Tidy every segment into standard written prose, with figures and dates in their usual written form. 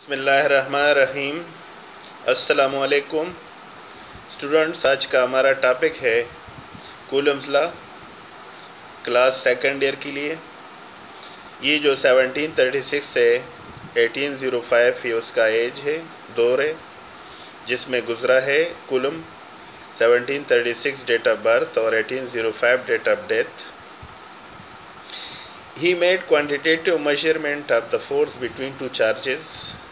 बिस्मिल्लाहिर्रहमानिर्रहीम। अस्सलामुअलैकुम स्टूडेंट्स, आज का हमारा टॉपिक है Coulomb's law, class second year के लिए। ये जो 1736 से 1805 ये उसका एज है, दौर है जिसमें गुजरा है कूलम। 1736 डेट ऑफ बर्थ और 1805 date of death. He made quantitative measurement of the force between two charges।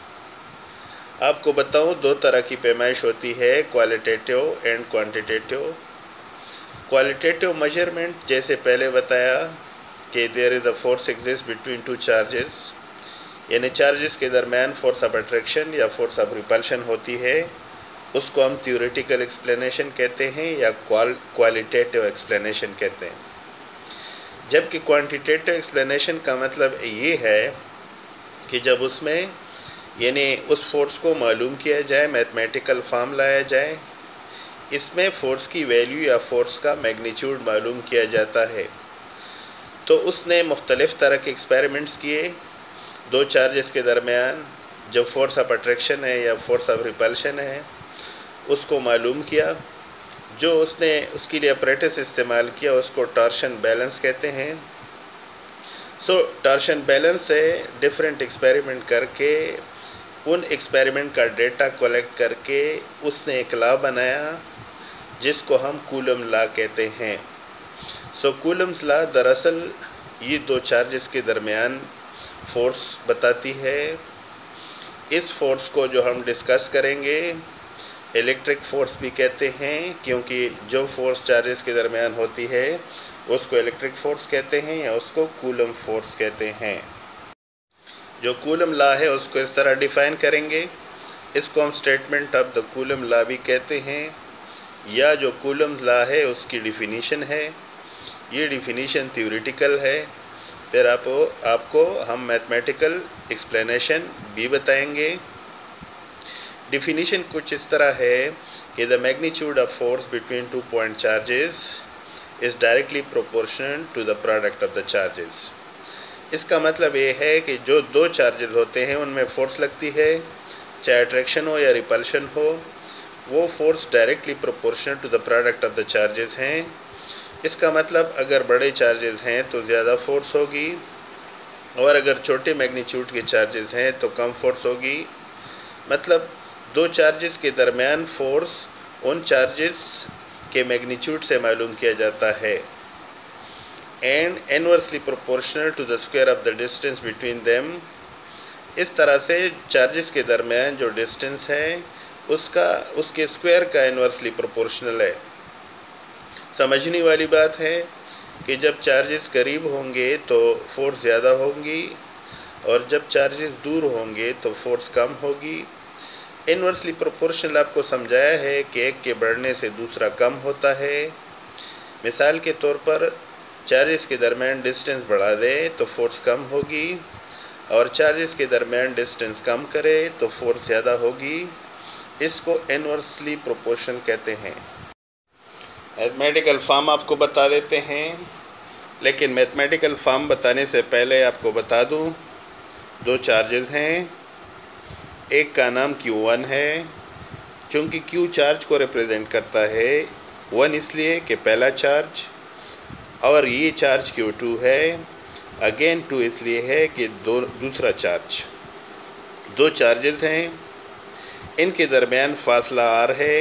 आपको बताऊं, दो तरह की पैमाइश होती है, qualitative and quantitative. Qualitative measurement जैसे पहले बताया कि there is a force exist between two charges, यानी चार्जेस के दरमियान फोर्स ऑफ अट्रैक्शन या फोर्स ऑफ रिपल्शन होती है, उसको हम थ्योरेटिकल एक्सप्लेनेशन कहते हैं या क्वालिटेटिव एक्सप्लेनेशन कहते हैं। जबकि क्वांटिटेटिव एक्सप्लेनेशन का मतलब ये है कि जब उसमें यानी उस फोर्स को मालूम किया जाए, मैथमेटिकल फॉर्म लाया जाए, इसमें फोर्स की वैल्यू या फोर्स का मैग्नीट्यूड मालूम किया जाता है। तो उसने मुख्तलिफ़ तरह के एक्सपेरिमेंट्स किए दो चार्जेस के दरमियान, जब फोर्स ऑफ अट्रैक्शन है या फोर्स ऑफ रिपल्शन है, उसको मालूम किया। जो उसने उसके लिए अपरेटस इस्तेमाल किया उसको टॉर्शन बैलेंस कहते हैं। टॉर्शन बैलेंस से डिफरेंट एक्सपेरिमेंट करके, उन एक्सपेरिमेंट का डेटा कलेक्ट करके उसने एक लॉ बनाया जिसको हम कूलम लॉ कहते हैं। कूलम्स लॉ दरअसल ये दो चार्जेस के दरमियान फोर्स बताती है। इस फोर्स को जो हम डिस्कस करेंगे इलेक्ट्रिक फोर्स भी कहते हैं, क्योंकि जो फोर्स चार्जेस के दरमियान होती है उसको इलेक्ट्रिक फोर्स कहते हैं या उसको कूलम फोर्स कहते हैं। जो कूलम लॉ है उसको इस तरह डिफाइन करेंगे, इसको हम statement of the Coulomb law भी कहते हैं, या जो कूलम लॉ है उसकी डिफिनीशन है। ये डिफिनीशन थ्योरेटिकल है, फिर आपको हम मैथमेटिकल एक्सप्लेनेशन भी बताएंगे। डिफिनीशन कुछ इस तरह है कि the magnitude of force between two point charges is directly proportional to the product of the charges. इसका मतलब ये है कि जो दो चार्जेस होते हैं उनमें फोर्स लगती है, चाहे अट्रैक्शन हो या रिपल्शन हो, वो force directly proportional to the product of the charges हैं। इसका मतलब अगर बड़े चार्जेस हैं तो ज़्यादा फोर्स होगी, और अगर छोटे मैग्नीट्यूड के चार्जेस हैं तो कम फोर्स होगी। मतलब दो चार्जेस के दरमियान फोर्स उन चार्जेस के मैग्नीट्यूड से मालूम किया जाता है, and inversely proportional to the square of the distance between them. इस तरह से चार्जेस के दरमियान जो डिस्टेंस है उसके स्क्वायर का इनवर्सली प्रोपोर्शनल है। समझने वाली बात है कि जब चार्जेस करीब होंगे तो फोर्स ज़्यादा होगी, और जब चार्जेस दूर होंगे तो फोर्स कम होगी। इनवर्सली प्रोपोर्शनल आपको समझाया है कि एक के बढ़ने से दूसरा कम होता है। मिसाल के तौर पर चार्जेस के दरमियान डिस्टेंस बढ़ा दे तो फोर्स कम होगी, और चार्जेस के दरमियान डिस्टेंस कम करे तो फोर्स ज़्यादा होगी। इसको इनवर्सली प्रोपोर्शनल कहते हैं। मैथमेटिकल फॉर्म आपको बता देते हैं, लेकिन मैथमेटिकल फॉर्म बताने से पहले आपको बता दूं, दो चार्जेस हैं, एक का नाम Q1 है, चूँकि Q चार्ज को रिप्रेजेंट करता है, 1 इसलिए कि पहला चार्ज, और ये चार्ज Q2 है, अगेन 2 इसलिए है कि दूसरा चार्ज। दो चार्जेस हैं, इनके दरमियान फासला R है,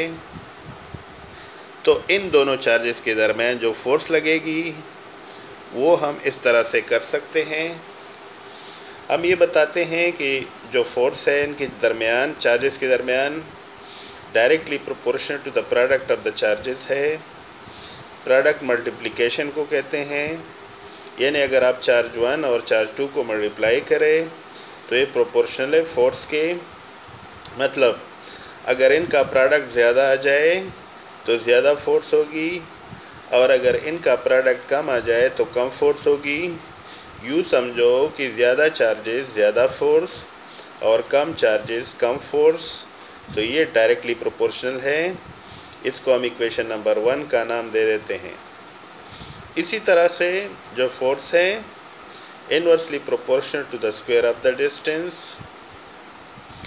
तो इन दोनों चार्जेस के दरमियान जो फोर्स लगेगी वो हम इस तरह से कर सकते हैं। हम ये बताते हैं कि जो फोर्स है इनके दरमियान, चार्जेस के दरमियान, directly proportional to the product of the charges है। प्रोडक्ट मल्टीप्लिकेशन को कहते हैं, यानी अगर आप चार्ज 1 और चार्ज 2 को मल्टीप्लाई करें तो ये प्रोपोर्शनल है फोर्स के। मतलब अगर इनका प्रोडक्ट ज़्यादा आ जाए तो ज़्यादा फोर्स होगी, और अगर इनका प्रोडक्ट कम आ जाए तो कम फोर्स होगी। यूँ समझो कि ज़्यादा चार्जेस ज़्यादा फोर्स और कम चार्जेस कम फोर्स। तो ये डायरेक्टली प्रोपोर्शनल है। इसको हम इक्वेशन नंबर 1 का नाम दे देते हैं। इसी तरह से जो फोर्स है inversely proportional to the square of the distance,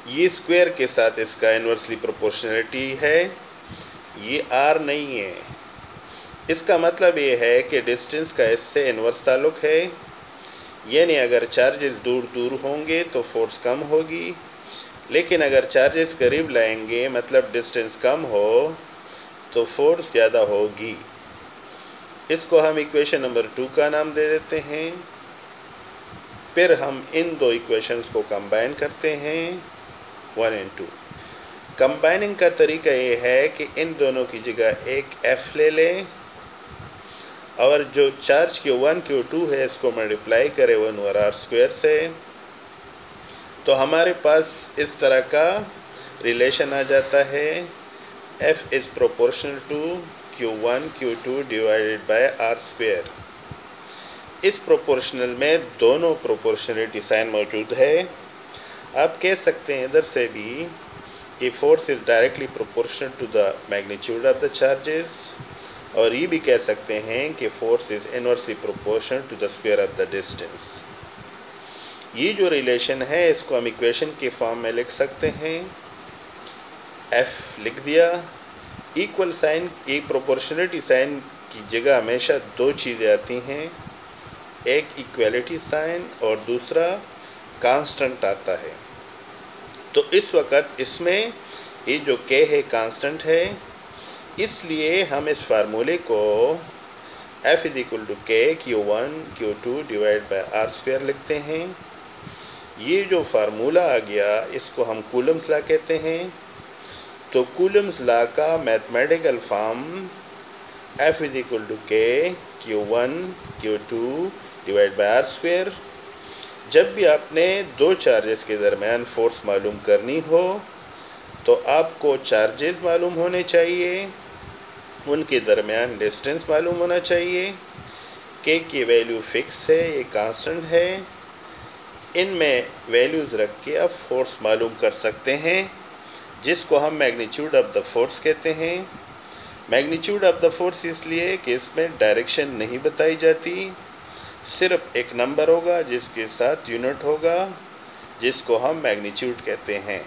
ये स्क्वायर के साथ इसका इन्वर्सली प्रोपोर्शनलिटी है, ये r नहीं है। इसका मतलब ये है कि डिस्टेंस का इससे इन्वर्स ताल्लुक है, यानी अगर चार्जेस दूर दूर होंगे तो फोर्स कम होगी, लेकिन अगर चार्जेस करीब लाएंगे मतलब डिस्टेंस कम हो तो फोर्स ज़्यादा होगी। इसको हम इक्वेशन नंबर 2 का नाम दे देते हैं। फिर हम इन दो इक्वेशंस को कंबाइन करते हैं 1 और 2। कंबाइनिंग का तरीका ये है कि इन दोनों की जगह एक F ले लें और जो चार्ज Q1 Q2 है इसको मल्टीप्लाई करें 1 ओवर r स्क्वायर से, तो हमारे पास इस तरह का रिलेशन आ जाता है F is proportional to Q1 Q2 divided by r square. इस प्रोपोर्शनल में दोनों प्रोपोर्शनलिटी साइन मौजूद है। आप कह सकते हैं इधर से भी कि force is directly proportional to the magnitude of the charges, और ये भी कह सकते हैं कि force is inversely proportional to the square of the distance. ये जो रिलेशन है इसको हम इक्वेशन के फॉर्म में लिख सकते हैं। F लिख दिया, इक्वल साइन, एक प्रोपोर्शनलिटी साइन की जगह हमेशा दो चीज़ें आती हैं, एक इक्वलिटी साइन और दूसरा कांस्टेंट आता है। तो इस वक्त इसमें ये जो K है कांस्टेंट है, इसलिए हम इस फार्मूले को F is equal to K Q1 Q2 divide by r square लिखते हैं। ये जो फार्मूला आ गया इसको हम कूलम्स लॉ कहते हैं। तो कूलम्स लॉ का mathematical form F is equal to K Q1 Q2 divide by r square. जब भी आपने दो चार्जेस के दरमियान फोर्स मालूम करनी हो तो आपको चार्जेस मालूम होने चाहिए, उनके दरमियान डिस्टेंस मालूम होना चाहिए। K की वैल्यू फिक्स है, ये कांस्टेंट है, इनमें वैल्यूज़ रख के आप फोर्स मालूम कर सकते हैं, जिसको हम मैग्नीट्यूड ऑफ द फोर्स कहते हैं। मैग्नीट्यूड ऑफ द फोर्स इसलिए कि इसमें डायरेक्शन नहीं बताई जाती, सिर्फ एक नंबर होगा जिसके साथ यूनिट होगा, जिसको हम मैग्नीट्यूड कहते हैं।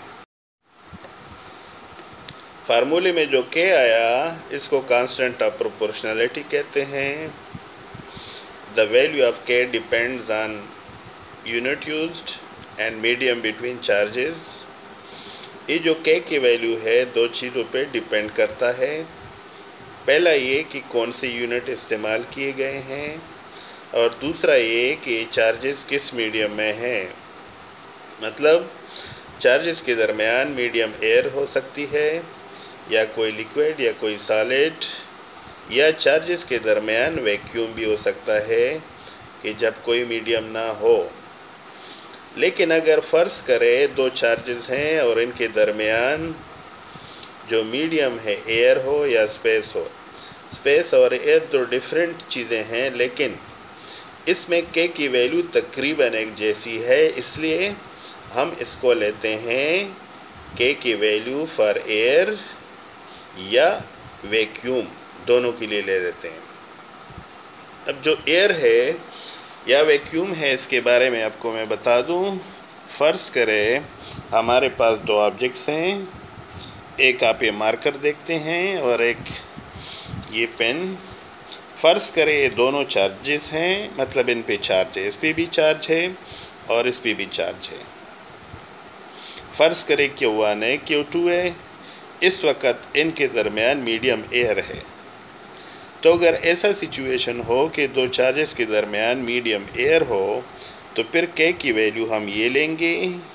फार्मूले में जो K आया इसको कांस्टेंट ऑफ प्रोपोर्शनलिटी कहते हैं। The value of K depends on unit used and medium between charges. ये जो K की वैल्यू है दो चीज़ों पे डिपेंड करता है। पहला ये कि कौन से यूनिट इस्तेमाल किए गए हैं, और दूसरा ये कि चार्जेस किस मीडियम में हैं। मतलब चार्जेस के दरमियान मीडियम एयर हो सकती है, या कोई लिक्विड, या कोई सॉलिड, या चार्जेस के दरमियान वैक्यूम भी हो सकता है कि जब कोई मीडियम ना हो। लेकिन अगर फ़र्ज़ करें दो चार्जेस हैं और इनके दरमियान जो मीडियम है एयर हो या स्पेस हो, स्पेस और एयर दो डिफरेंट चीज़ें हैं, लेकिन इसमें K की वैल्यू तकरीबन एक जैसी है, इसलिए हम इसको लेते हैं K की वैल्यू फॉर एयर या वैक्यूम, दोनों के लिए ले लेते हैं। अब जो एयर है या वैक्यूम है इसके बारे में आपको मैं बता दूं। फ़र्ज़ करें हमारे पास दो ऑब्जेक्ट्स हैं, एक आप ये मार्कर देखते हैं और एक ये पेन। फ़र्ज़ करें ये दोनों चार्जेस हैं, मतलब इन पे चार्ज है, इस पे भी चार्ज है और इस पे भी चार्ज है। फ़र्ज़ करें Q1 है Q2 है, इस वक्त इनके दरमियान मीडियम एयर है। तो अगर ऐसा सिचुएशन हो कि दो चार्जेस के दरमियान मीडियम एयर हो तो फिर K की वैल्यू हम ये लेंगे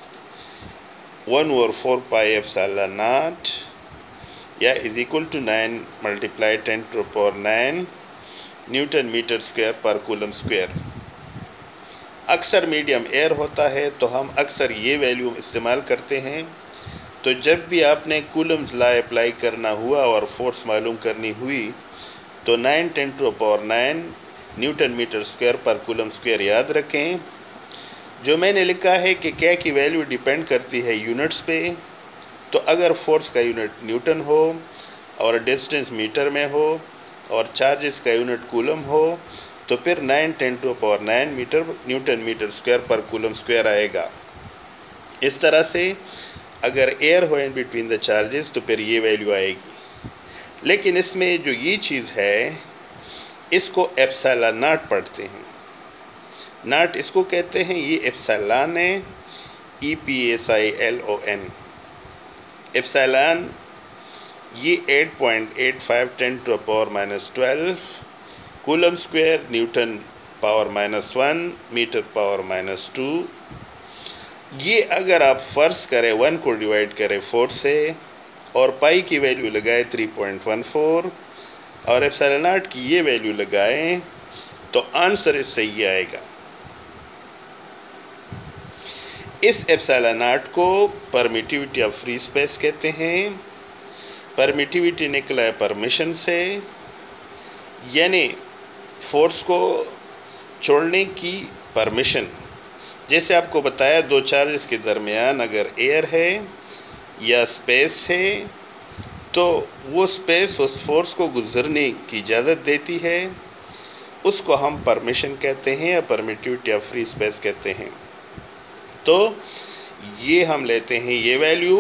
1/4 पाई एप्सिलॉन नॉट, या is equal to 9 multiply 10⁹ newton metre square पर कूलम स्क्वायर। अक्सर मीडियम एयर होता है तो हम अक्सर ये वैल्यू इस्तेमाल करते हैं। तो जब भी आपने कूलम्स लॉ अप्लाई करना हुआ और फोर्स मालूम करनी हुई तो 9×10⁹ न्यूटन मीटर स्क्वायर पर कूलम स्क्वायर याद रखें। जो मैंने लिखा है कि K की वैल्यू डिपेंड करती है यूनिट्स पे, तो अगर फोर्स का यूनिट न्यूटन हो और डिस्टेंस मीटर में हो और चार्जेस का यूनिट कूलम हो तो फिर 9×10⁹ न्यूटन मीटर स्क्वायर पर कूलम स्क्वायर आएगा। इस तरह से अगर एयर हो इन बिटवीन द चार्जेस तो फिर ये वैल्यू आएगी। लेकिन इसमें जो ये चीज़ है इसको एप्सिलॉन नॉट पढ़ते हैं। नॉट इसको कहते हैं, ये एप्सिलॉन है, EPSILON। एप्सिलॉन ये 8.85 10⁻⁻12 coulomb square newton power -1 metre power -2। ये अगर आप फर्ज करें 1 को डिवाइड करें 4 से और पाई की वैल्यू लगाए 3.14 और एप्सिलॉन नॉट की ये वैल्यू लगाएं तो आंसर इससे ये आएगा। इस एप्सिलॉन नॉट को परमिटिविटी ऑफ फ्री स्पेस कहते हैं। परमिटिविटी निकला है परमिशन से, यानी फोर्स को छोड़ने की परमिशन। जैसे आपको बताया दो चार्जेस के दरमियान अगर एयर है या स्पेस है तो वो स्पेस उस फोर्स को गुजरने की इजाज़त देती है, उसको हम परमिशन कहते हैं या परमिटिविटी ऑफ फ्री स्पेस कहते हैं। तो ये हम लेते हैं ये value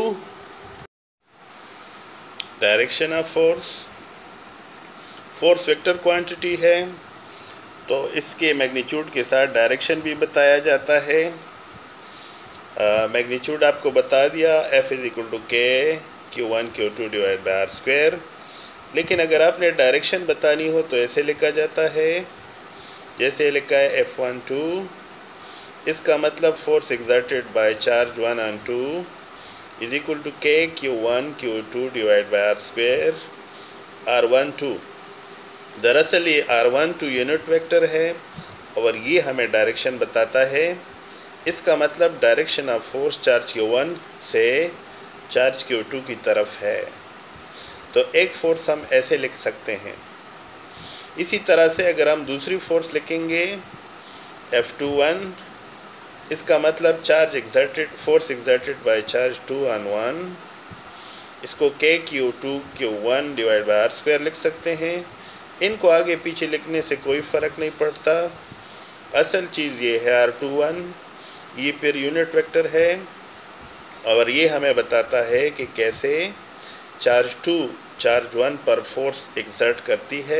direction of force. Force vector quantity है तो इसके मैग्नीट्यूड के साथ डायरेक्शन भी बताया जाता है। मैग्नीट्यूड आपको बता दिया, F = K Q1 Q2 / R²। लेकिन अगर आपने डायरेक्शन बतानी हो तो ऐसे लिखा जाता है, जैसे लिखा है F12, इसका मतलब force exerted by charge 1 on 2 = K Q1 Q2 / R²। R12 दरअसल ये R12 यूनिट वेक्टर है और ये हमें डायरेक्शन बताता है। इसका मतलब direction of force charge Q1 से चार्ज Q2 की तरफ है। तो एक फोर्स हम ऐसे लिख सकते हैं। इसी तरह से अगर हम दूसरी फोर्स लिखेंगे F21, इसका मतलब force exerted by charge 2 on 1, इसको K Q2 Q1 / R² लिख सकते हैं। इनको आगे पीछे लिखने से कोई फ़र्क नहीं पड़ता। असल चीज़ ये है R21, ये फिर यूनिट वेक्टर है और ये हमें बताता है कि कैसे चार्ज 2 चार्ज 1 पर फोर्स एक्सर्ट करती है।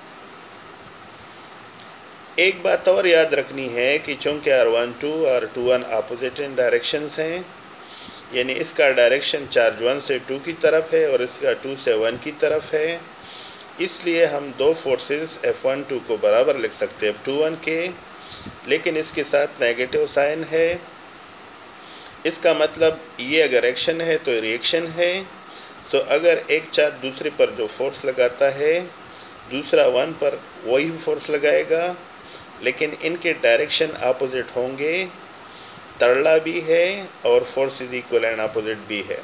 एक बात और याद रखनी है कि चूँकि R12 और R21 अपोजिट इन डायरेक्शंस हैं, यानी इसका डायरेक्शन चार्ज 1 से 2 की तरफ है और इसका 2 से 1 की तरफ है, इसलिए हम दो फोर्सेस F12 को बराबर लिख सकते हैं F21 के, लेकिन इसके साथ नेगेटिव साइन है। इसका मतलब ये अगर एक्शन है तो रिएक्शन है। तो अगर एक चार्ज दूसरे पर जो फोर्स लगाता है दूसरा 1 पर वही फोर्स लगाएगा, लेकिन इनके डायरेक्शन अपोजिट होंगे। तरला भी है और force is equal and opposite भी है।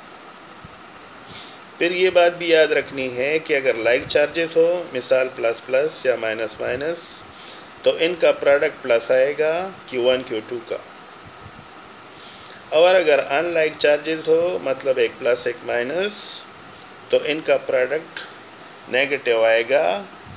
फिर ये बात भी याद रखनी है कि अगर लाइक चार्जेस हो, मिसाल प्लस प्लस या माइनस माइनस, तो इनका प्रोडक्ट प्लस आएगा Q1 Q2 का। और अगर अनलाइक चार्जेस हो, मतलब एक प्लस एक माइनस, तो इनका प्रोडक्ट नेगेटिव आएगा।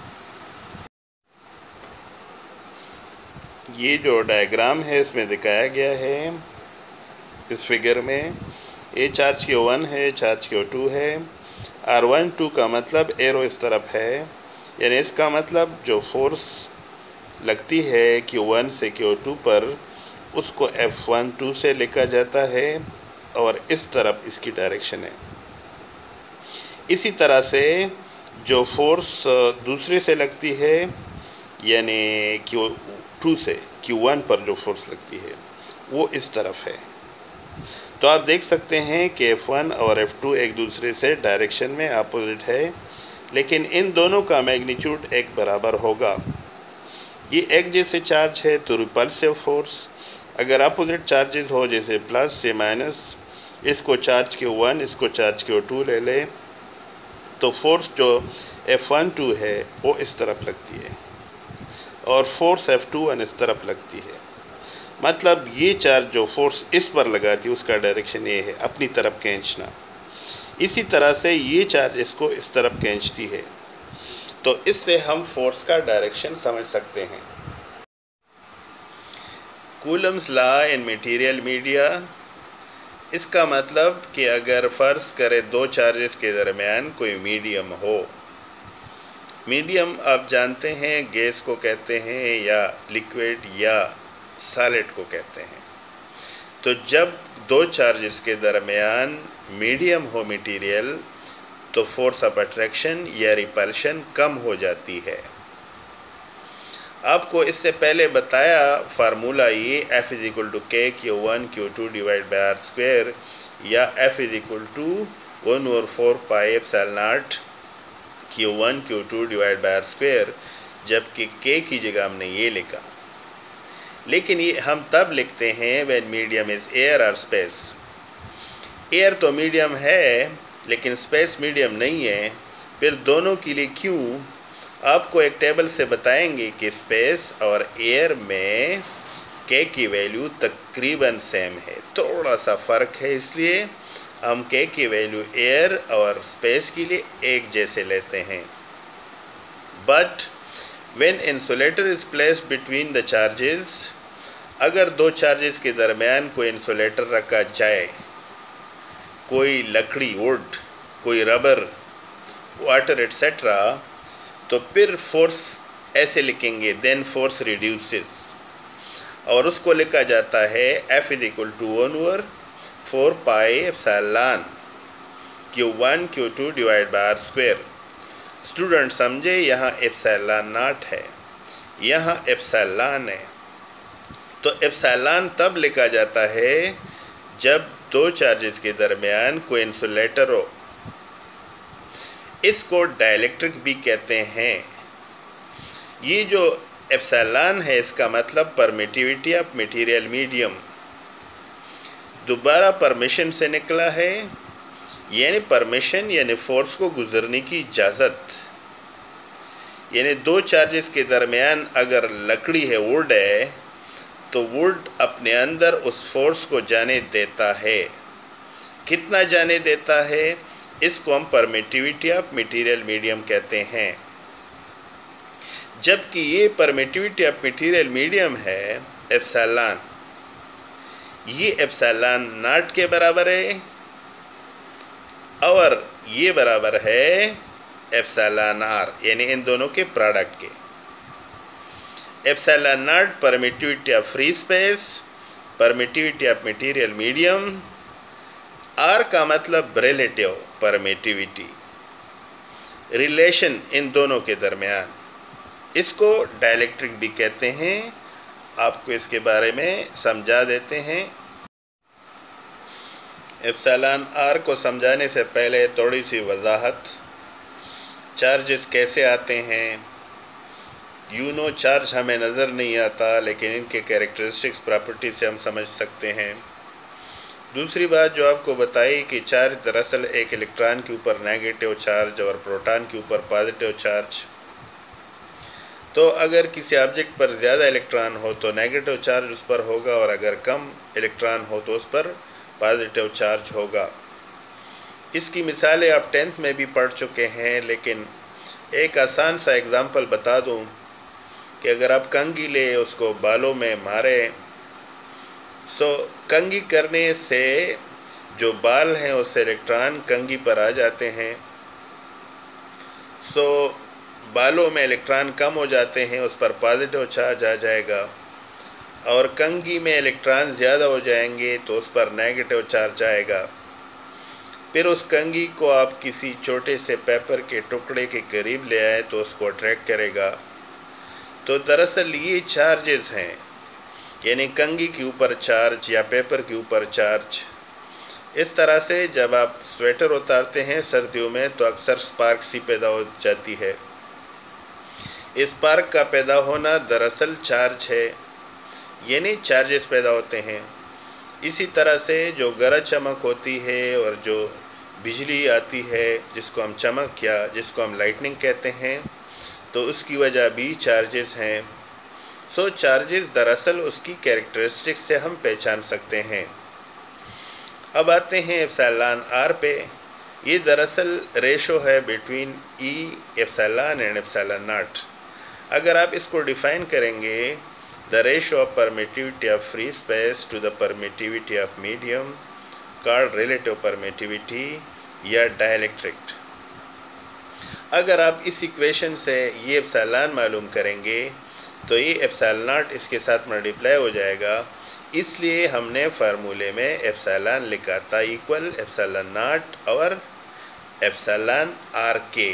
ये जो डायग्राम है इसमें दिखाया गया है इस फिगर में, ये चार्ज Q1 है, चार्ज Q2 है। R12 का मतलब एरो इस तरफ है, यानी इसका मतलब जो फोर्स लगती है Q1 से Q2 पर उसको F12 से लिखा जाता है और इस तरफ इसकी डायरेक्शन है। इसी तरह से जो फोर्स दूसरे से लगती है, यानी Q2 से Q1 पर जो फोर्स लगती है वो इस तरफ है। तो आप देख सकते हैं कि F1 और F2 एक दूसरे से डायरेक्शन में अपोजिट है, लेकिन इन दोनों का मैग्नीट्यूड एक बराबर होगा। ये एक जैसे चार्ज है तो रिपल्सिव फोर्स, अगर अपोजिट चार्जेस हो जैसे प्लस या माइनस, इसको चार्ज Q1 इसको चार्ज Q2 ले ले, तो फोर्स जो F12 है वो इस तरफ लगती है और फोर्स F21 इस तरफ लगती है। मतलब ये चार्ज जो फोर्स इस पर लगाती है उसका डायरेक्शन ये है, अपनी तरफ खींचना। इसी तरह से ये चार्ज इसको इस तरफ खींचती है। तो इससे हम फोर्स का डायरेक्शन समझ सकते हैं। Coulomb's law in material media, इसका मतलब कि अगर फ़र्ज़ करें दो चार्जेस के दरमियान कोई मीडियम हो, मीडियम आप जानते हैं गैस को कहते हैं या लिक्विड या सॉलिड को कहते हैं। तो जब दो चार्जेस के दरमियान मीडियम हो मटेरियल तो फोर्स ऑफ अट्रैक्शन या रिपल्शन कम हो जाती है। आपको इससे पहले बताया फार्मूला ये F = K Q1 Q2 divide by R square या F = 1/4 pi epsilon naught Q1 Q2 divide by R square, जबकि K की जगह हमने ये लिखा। लेकिन ये हम तब लिखते हैं व्हेन मीडियम इज एयर और स्पेस। एयर तो मीडियम है लेकिन स्पेस मीडियम नहीं है। फिर दोनों के लिए क्यों, आपको एक टेबल से बताएंगे कि स्पेस और एयर में K की वैल्यू तकरीबन सेम है, थोड़ा सा फ़र्क है, इसलिए हम K की वैल्यू एयर और स्पेस के लिए एक जैसे लेते हैं। But when insulator is placed between the charges, अगर दो चार्जेस के दरमियान कोई इंसुलेटर रखा जाए, कोई लकड़ी वुड, कोई रबर, वाटर एट्सेट्रा, तो फिर फोर्स ऐसे लिखेंगे देन फोर्स रिड्यूसेस, और उसको लिखा जाता है F = 1/4 pi epsilon Q1 Q2 divide by R square. Student समझे यहाँ एप्सिलॉन नॉट है, यहाँ एप्सिलॉन है। तो एप्सिलॉन तब लिखा जाता है जब दो चार्जेस के दरमियान कोई इंसुलेटर हो। इसको डाइलेक्ट्रिक भी कहते हैं। ये जो एप्सिलॉन है इसका मतलब परमिटिविटी ऑफ मटेरियल मीडियम, दोबारा परमिशन से निकला है, यानी परमिशन यानी फोर्स को गुजरने की इजाज़त। यानी दो चार्जेस के दरमियान अगर लकड़ी है, वुड है, तो वुड अपने अंदर उस फोर्स को जाने देता है। कितना जाने देता है, इसको हम परमिटिविटी ऑफ मटेरियल मीडियम कहते हैं। जबकि ये परमिटिविटी ऑफ मटेरियल मीडियम है एप्सिलॉन, ये एप्सिलॉन नॉट के बराबर है और ये बराबर है एप्सिलॉन R, यानी इन दोनों के प्रोडक्ट के। Epsilon naught permittivity of free space, permittivity of material medium, R का मतलब रिलेटिव परमिटिविटी, रिलेशन इन दोनों के दरमियान। इसको डाइलेक्ट्रिक भी कहते हैं। आपको इसके बारे में समझा देते हैं। एप्सिलॉन R को समझाने से पहले थोड़ी सी वजाहत। चार्जेस कैसे आते हैं? चार्ज हमें नज़र नहीं आता, लेकिन इनके कैरेक्टरिस्टिक्स प्रॉपर्टी से हम समझ सकते हैं। दूसरी बात जो आपको बताई कि चार्ज दरअसल एक इलेक्ट्रॉन के ऊपर नेगेटिव चार्ज और प्रोटॉन के ऊपर पॉजिटिव चार्ज। तो अगर किसी ऑब्जेक्ट पर ज़्यादा इलेक्ट्रॉन हो तो नेगेटिव चार्ज उस पर होगा, और अगर कम इलेक्ट्रॉन हो तो उस पर पॉजिटिव चार्ज होगा। इसकी मिसालें आप 10th में भी पढ़ चुके हैं, लेकिन एक आसान सा एग्ज़ाम्पल बता दूं कि अगर आप कंघी ले उसको बालों में मारें, सो कंघी करने से जो बाल हैं उससे इलेक्ट्रॉन कंघी पर आ जाते हैं। सो बालों में इलेक्ट्रॉन कम हो जाते हैं, उस पर पॉजिटिव चार्ज आ जाएगा, और कंघी में इलेक्ट्रॉन ज़्यादा हो जाएंगे तो उस पर नेगेटिव चार्ज आएगा। फिर उस कंघी को आप किसी छोटे से पेपर के टुकड़े के करीब ले आए तो उसको अट्रैक्ट करेगा। तो दरअसल ये चार्जेस हैं, यानी कंघी के ऊपर चार्ज या पेपर के ऊपर चार्ज। इस तरह से जब आप स्वेटर उतारते हैं सर्दियों में तो अक्सर स्पार्क सी पैदा हो जाती है। इस स्पार्क का पैदा होना दरअसल चार्ज है, यानी चार्जेस पैदा होते हैं। इसी तरह से जो गरज चमक होती है और जो बिजली आती है जिसको हम चमक या जिसको हम लाइटनिंग कहते हैं, तो उसकी वजह भी चार्जेस हैं। सो चार्जेस दरअसल उसकी कैरेक्टरिस्टिक्स से हम पहचान सकते हैं। अब आते हैं एप्सिलॉन R पे। ये दरअसल रेशो है between E epsilon and epsilon naught. अगर आप इसको डिफाइन करेंगे, the ratio of permittivity of free space to the permittivity of medium called relative permittivity या डाइलेक्ट्रिक। अगर आप इस इक्वेशन से ये एप्सिलॉन मालूम करेंगे तो ये एप्सिलॉन नॉट इसके साथ मल्टीप्लाई हो जाएगा, इसलिए हमने फार्मूले में एप्सिलॉन लिखा था इक्वल एप्सिलॉन नॉट और एप्सिलॉन आर के।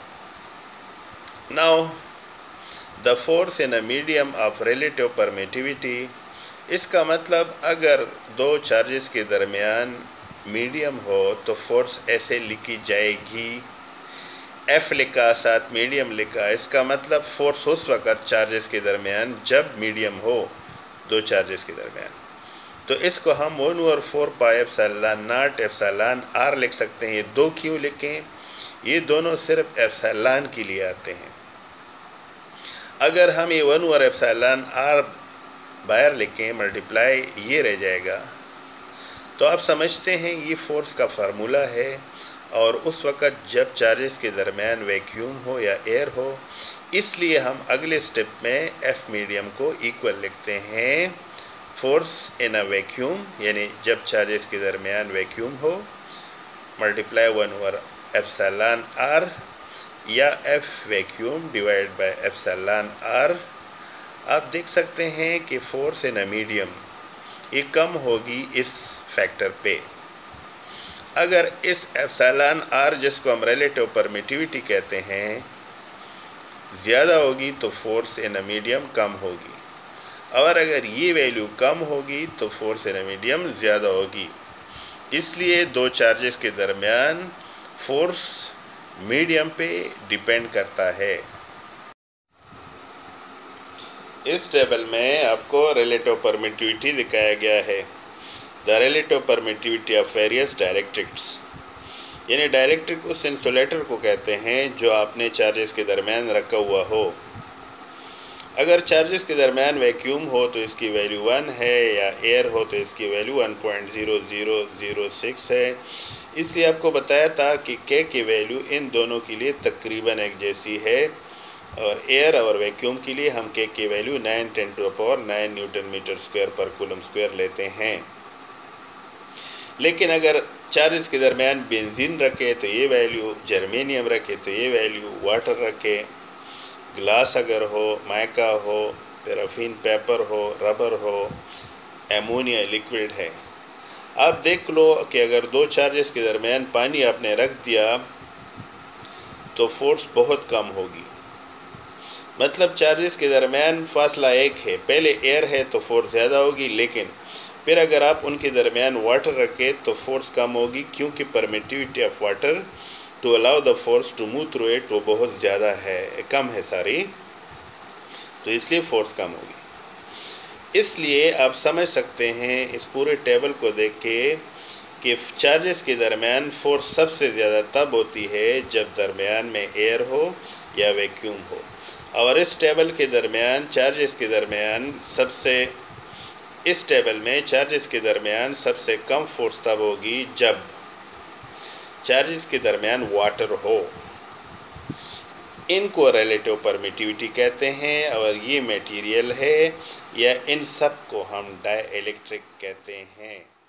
Now the force in a medium of relative permittivity, इसका मतलब अगर दो चार्जेस के दरमियान मीडियम हो तो फोर्स ऐसे लिखी जाएगी, F लिखा साथ मीडियम लिखा, इसका मतलब फोर्स उस वक़्त चार्जेस के दरमियान जब मीडियम हो दो चार्जेस के दरमियान। तो इसको हम 1/4 pi epsilon naught epsilon R लिख सकते हैं। ये दो क्यों लिखें? ये दोनों सिर्फ एप्सिलॉन के लिए आते हैं। अगर हम ये 1/4 एप्सिलॉन आर बाहर लिखें मल्टीप्लाई ये रह जाएगा। तो आप समझते हैं ये फोर्स का फार्मूला है, और उस वक़्त जब चार्जेस के दरमियान वैक्यूम हो या एयर हो, इसलिए हम अगले स्टेप में एफ मीडियम को इक्वल लिखते हैं फोर्स इन अ वैक्यूम, यानी जब चार्जेस के दरमियान वैक्यूम हो मल्टीप्लाई 1/4 एप्सिलॉन आर या F vacuum divide by epsilon R. आप देख सकते हैं कि फोर्स इन अ मीडियम ये कम होगी इस फैक्टर पे। अगर इस एप्सिलॉन आर जिसको हम रिलेटिव परमिटिविटी कहते हैं ज़्यादा होगी तो फोर्स इन अ मीडियम कम होगी, और अगर ये वैल्यू कम होगी तो फोर्स इन अ मीडियम ज़्यादा होगी। इसलिए दो चार्जेस के दरमियान फोर्स मीडियम पे डिपेंड करता है। इस टेबल में आपको रिलेटिव परमिटिविटी दिखाया गया है, the relative permittivity of various dielectrics. यानी डाइलेक्ट्रिक उस इंसुलेटर को कहते हैं जो आपने चार्जेस के दरमियान रखा हुआ हो। अगर चार्जेस के दरमियान वैक्यूम हो तो इसकी वैल्यू 1 है, या एयर हो तो इसकी वैल्यू 1.0006 है। इसलिए आपको बताया था कि के की वैल्यू इन दोनों के लिए तकरीबन एक जैसी है, और एयर और वैक्यूम के लिए हम के की वैल्यू 9×10⁹ न्यूटन मीटर स्क्वायर पर कूलम स्क्वायर लेते हैं। लेकिन अगर चार्जेस के दरमियान बेंजीन रखे तो ये वैल्यू, जर्मेनियम रखे तो ये वैल्यू, वाटर रखे, ग्लास अगर हो, माइका हो, पैराफिन पेपर हो, रबर हो, एमोनिया लिक्विड है। आप देख लो कि अगर दो चार्जेस के दरमियान पानी आपने रख दिया तो फोर्स बहुत कम होगी। मतलब चार्जेस के दरमियान फासला एक है, पहले एयर है तो फोर्स ज़्यादा होगी, लेकिन फिर अगर आप उनके दरमियान वाटर रखें तो फोर्स कम होगी, क्योंकि permittivity of water to allow the force to move through it वो बहुत ज़्यादा है, कम है सारी, तो इसलिए फोर्स कम होगी। इसलिए आप समझ सकते हैं इस पूरे टेबल को देख के कि चार्जेस के दरमियान फोर्स सबसे ज़्यादा तब होती है जब दरमियान में एयर हो या वैक्यूम हो, और इस टेबल के दरमियान चार्जेस के दरमियान इस टेबल में चार्जेस के दरमियान सबसे कम फोर्स तब होगी जब चार्जेस के दरमियान वाटर हो। इनको रिलेटिव परमिटिविटी कहते हैं, और ये मटेरियल है, या इन सब को हम डाइलेक्ट्रिक कहते हैं।